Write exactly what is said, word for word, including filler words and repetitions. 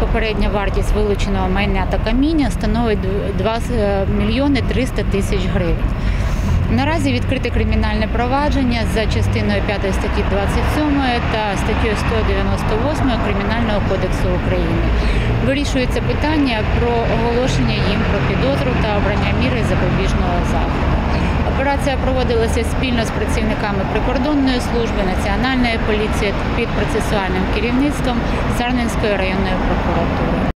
попередня вартість вилученого майна та каміння становить два мільйони триста тисяч гривень. Наразі відкрите кримінальне провадження за частиною п'ятої статті двадцять сьомої та статтею сто дев'яносто восьмою Кримінального кодексу України. Вирішується питання про оголошення їм про підозру та обрання міри запобіжного заходу. Операція проводилася спільно з працівниками прикордонної служби, Національної поліції під процесуальним керівництвом Сарненської районної прокуратури.